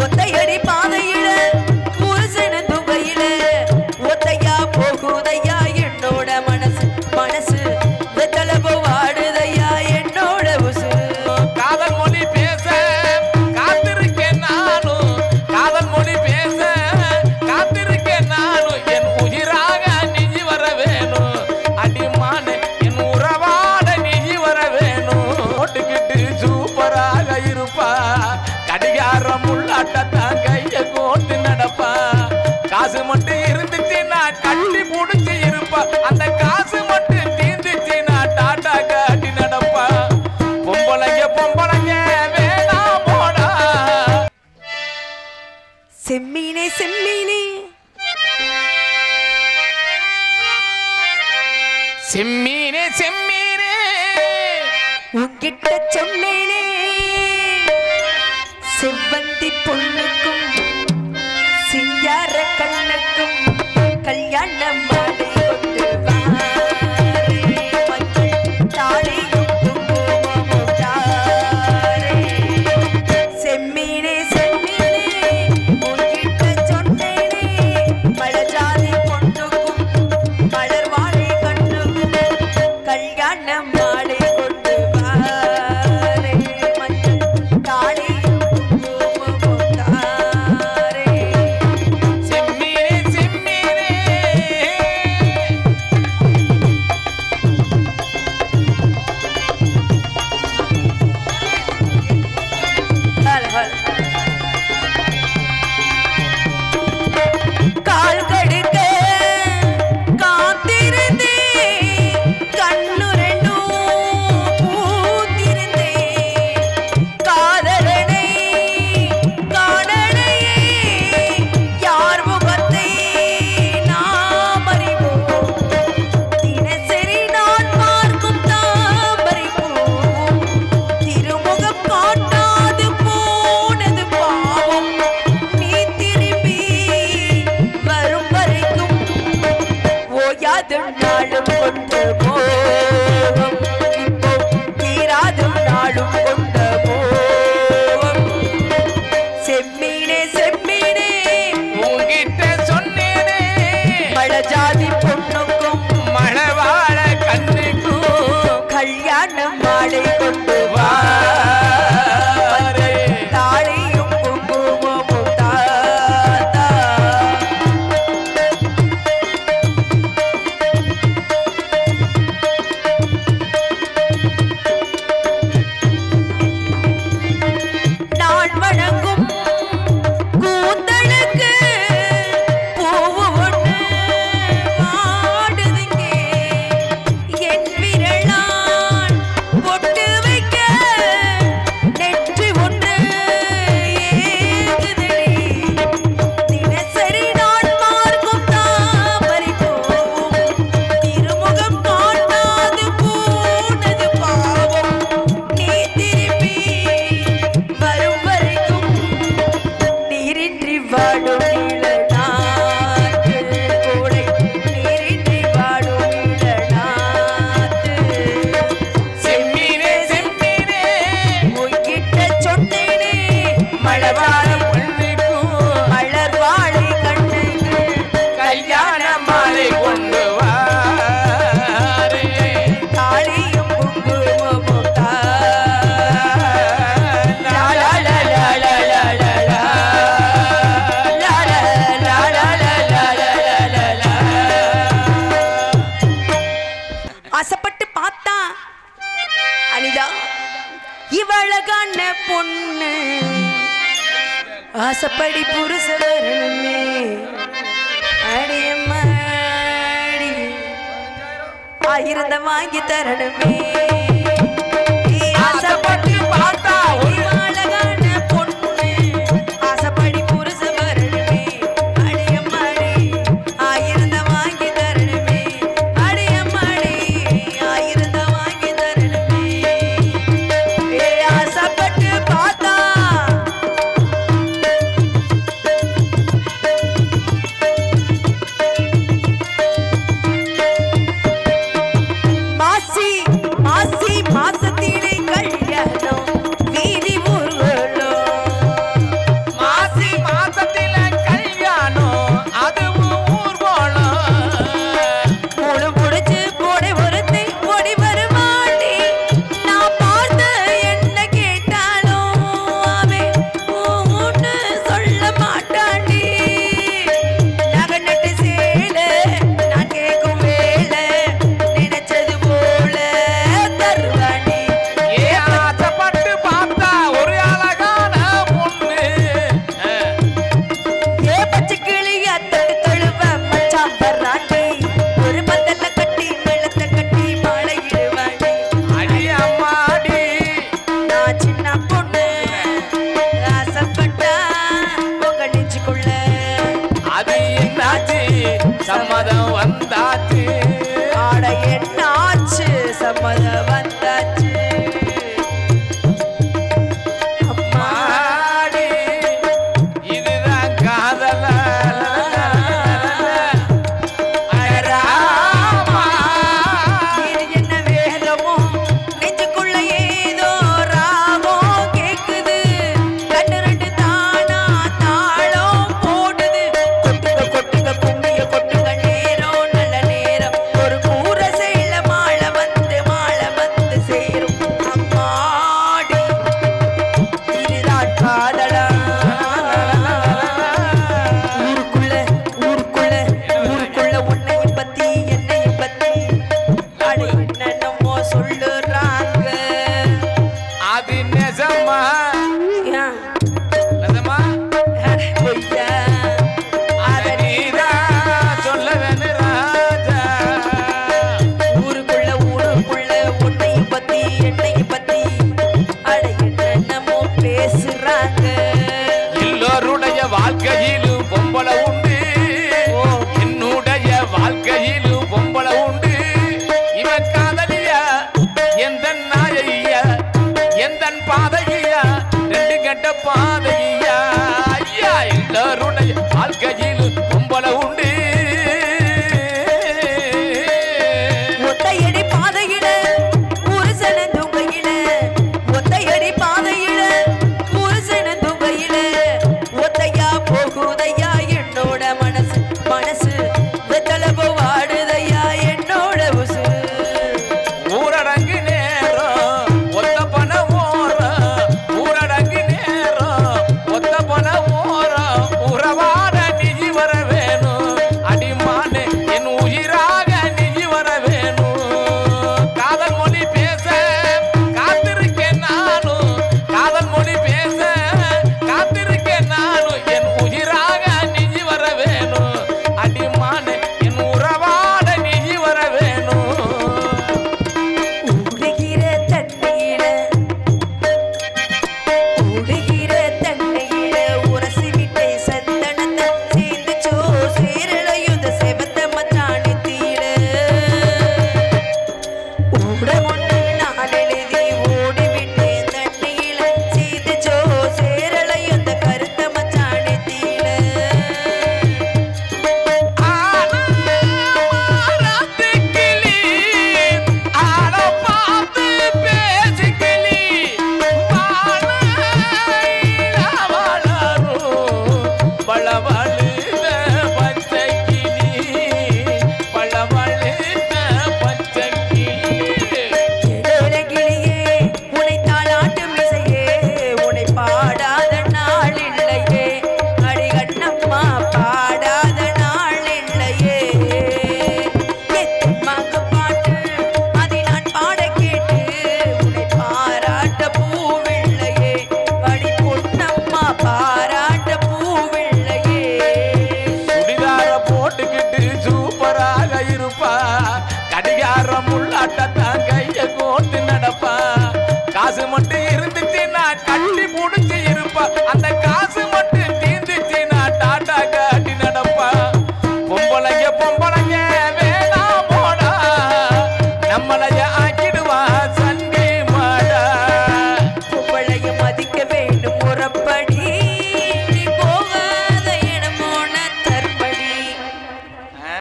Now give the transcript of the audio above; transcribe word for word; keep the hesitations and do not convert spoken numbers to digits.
ஒத்தையடி பாதையில புருஷன துகையில ஒத்தையா போகுதையா என்னோட மனசு மனசு வெத்தளவு வாடுதையா என்னோட உசு காதல் மொழி பேச காத்திருக்கேன் நானும் காதல் மொழி பேச காத்திருக்கேன் நானும் என் உயிராக நீ வர வேணும் அடிமானே என் உறவாட நீ வர வேணும் ஓட்டுக்கிட்டு சூப்பராக இருப்பா கடிகாரம் உள்ளாட்டத்தான் கைய கோட்டு நடப்பா காசு மட்டும் இருந்துச்சு நான் கட்டி முடிச்சு இருப்பா அந்த காசு மட்டும் தீர்ந்துச்சு நான் டாட்டா காட்டி நடப்பா பொம்பளைங்க பொம்பளைங்க வேணாம் போடா செம்மீனே செம்மீனே செம்மீனே செம்மீனே உன்கிட்ட சொன்னேனே செவ்வந்தி பொண்ணுக்கும் சிங்கார கண்ணுக்கும் கல்யாண மாலை கொண்டு வாரே மஞ்சள் தாலியும் குங்குமமும் தாரே செம்மீனே செம்மீனே உன்கிட்ட சொன்னேனே மலஜாதி பொண்ணுக்கும் மலர் வாழை கண்ணுக்கும் கல்யாண மாலை கொண்டு வாரே மஞ்சள் தாலியும் குங்குமமும் தாரே செம்மீனே செம்மீனே ஹல் ஹல் கால் கடுக்க காத்திருந்தே கண்ணு ரெண்டும் பூத்திருந்தே காதலனை காணலையே யார் முகத்தை நாம் அறிவோம் தினசரி நான் பார்க்கும் தாமரை பூவும் திருமுகம் காட்டாது போனது பாவம் நீ திரும்பி வரும் வரைக்கும் ஓயாது நாளும் கொண்ட மோகம் இப்போ தீராது நாளும் கொண்ட மோகம் செம்மீனே செம்மீனே உன்கிட்ட சொன்னேனே மழஜாதி பொண்ணுக்கும் மழவாழ கண்ணுக்கும் கல்யாண மாலை கொண்டு வா வாரே தாலியும் குங்குமமும் தாத்தா நான் வணங்கும் கூந்தலுக்கு பூவு ஒண்ணு வாடுதுங்கே என் விரலால் பொட்டு வைக்க நெற்றி ஒன்று ஏங்குதடி தினசரி நான் பார்க்கும் தாமரை பூவும் திருமுகம் காட்டாது போனது பாவம் நீ திரும்பி வரும் வரைக்கும் நீரின்றி வாடும் இளநாத்து கோடை நீரின்றி வாடும் இளநாத்து செம்மீனே செம்மீனே உன்கிட்ட சொன்னேனே மழவாழ மழவாழ கண்ணுக்கும் மலர் வாழை கண்ணுக்கு கல்யாண மாலை கொண்டு வாரே தாலியும் குங்குமமும் தா லா லா லா லா லா லா லா லா. லா லா லா லா லா லா லா லா லா. ஆசைப்பட்டு பார்த்தா அனிதா இவழகான பொண்ணு ஆசைப்படி புருஷ வரணுமே அடியம்மாடி ஆயிரந்த வாங்கி தரணுமே ஆசைப்பட்டு பார்த்தா ஒரு அழகான பொண்ணு ஆசைப்படி புருஷ வரணுமே அடியம்மாடி ஆயிரந்த வாங்கி தரணுமே அடியம்மாடி ஆயிரந்த வாங்கி தரணுமே ஏ ஆசைப்பட்டு பார்த்தா மாசி மாசி சம்மதம் வந்தா